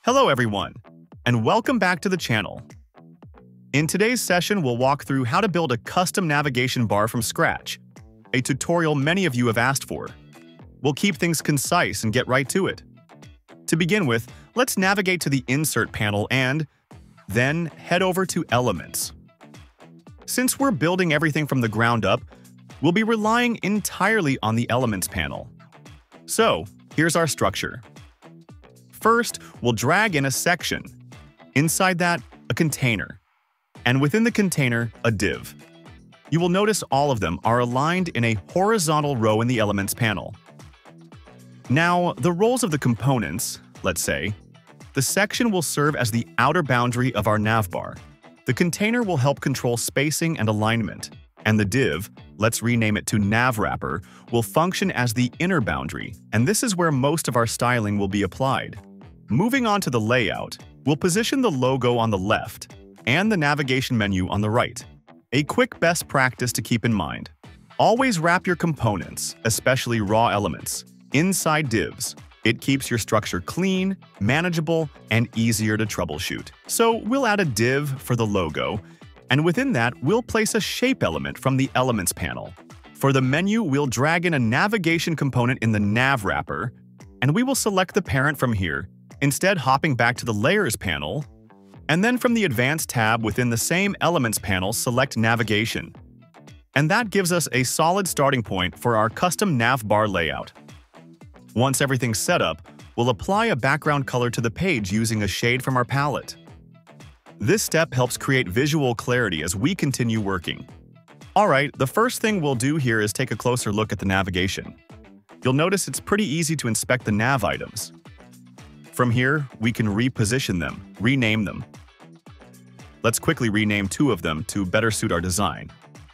Hello everyone, and welcome back to the channel. In today's session, we'll walk through how to build a custom navigation bar from scratch, a tutorial many of you have asked for. We'll keep things concise and get right to it. To begin with, let's navigate to the Insert panel and then head over to Elements. Since we're building everything from the ground up, we'll be relying entirely on the Elements panel. So, here's our structure. First, we'll drag in a section. Inside that, a container. And within the container, a div. You will notice all of them are aligned in a horizontal row in the Elements panel. Now, the roles of the components, let's say, the section will serve as the outer boundary of our navbar. The container will help control spacing and alignment. And the div, let's rename it to 𝗙𝗏𝗱𝗶, will function as the inner boundary, and this is where most of our styling will be applied. Moving on to the layout, we'll position the logo on the left and the navigation menu on the right. A quick best practice to keep in mind: always wrap your components, especially raw elements, inside divs. It keeps your structure clean, manageable, and easier to troubleshoot. So we'll add a div for the logo, and within that, we'll place a shape element from the Elements panel. For the menu, we'll drag in a navigation component in the 𝗙𝗏𝗱𝗶, and we will select the parent from here, instead hopping back to the Layers panel, and then from the Advanced tab within the same Elements panel, select Navigation. And that gives us a solid starting point for our custom navbar layout. Once everything's set up, we'll apply a background color to the page using a shade from our palette. This step helps create visual clarity as we continue working. Alright, the first thing we'll do here is take a closer look at the navigation. You'll notice it's pretty easy to inspect the nav items. From here, we can reposition them, rename them. Let's quickly rename 2 of them to better suit our design.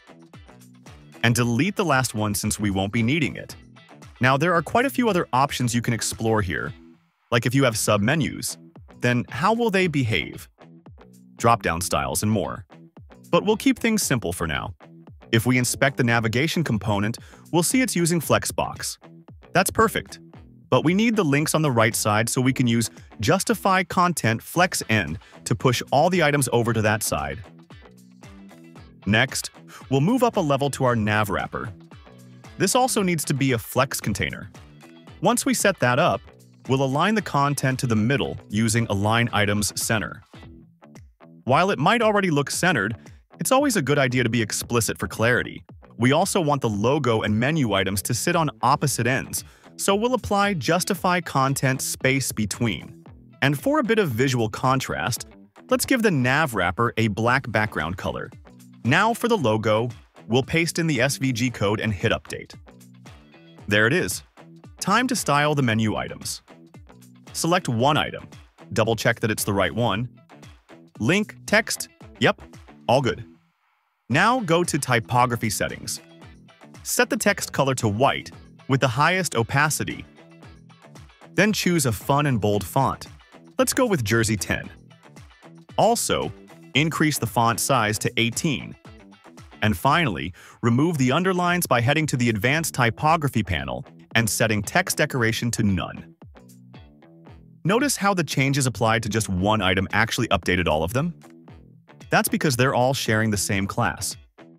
And delete the last one since we won't be needing it. Now, there are quite a few other options you can explore here. Like if you have sub-menus, then how will they behave? Drop-down styles, and more. But we'll keep things simple for now. If we inspect the navigation component, we'll see it's using Flexbox. That's perfect. But we need the links on the right side so we can use Justify Content Flex End to push all the items over to that side. Next, we'll move up a level to our 𝗙𝗏𝗱𝗶. This also needs to be a flex container. Once we set that up, we'll align the content to the middle using Align Items Center. While it might already look centered, it's always a good idea to be explicit for clarity. We also want the logo and menu items to sit on opposite ends, so we'll apply Justify Content Space Between. And for a bit of visual contrast, let's give the 𝗙𝗏𝗱𝗶 a black background color. Now for the logo, we'll paste in the SVG code and hit Update. There it is. Time to style the menu items. Select one item, double-check that it's the right one. Link, text, yep, all good. Now go to Typography Settings. Set the text color to white with the highest opacity. Then choose a fun and bold font. Let's go with Jersey 10. Also, increase the font size to 18. And finally, remove the underlines by heading to the Advanced Typography panel and setting text decoration to None. Notice how the changes applied to just one item actually updated all of them? That's because they're all sharing the same class.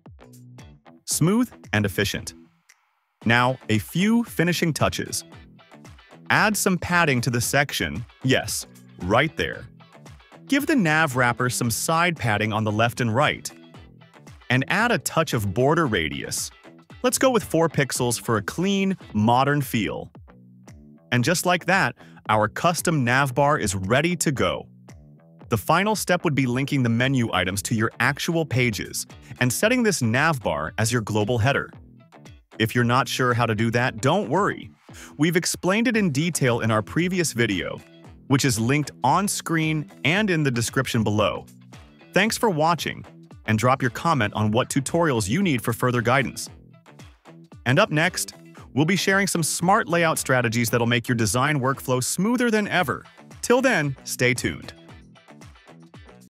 Smooth and efficient. Now, a few finishing touches. Add some padding to the section, yes, right there. Give the 𝗙𝗏𝗱𝗶 some side padding on the left and right. And add a touch of border radius. Let's go with 4 pixels for a clean, modern feel. And just like that, our custom navbar is ready to go. The final step would be linking the menu items to your actual pages and setting this navbar as your global header. If you're not sure how to do that, don't worry. We've explained it in detail in our previous video, which is linked on screen and in the description below. Thanks for watching, and drop your comment on what tutorials you need for further guidance. And up next, we'll be sharing some smart layout strategies that'll make your design workflow smoother than ever. Till then, stay tuned.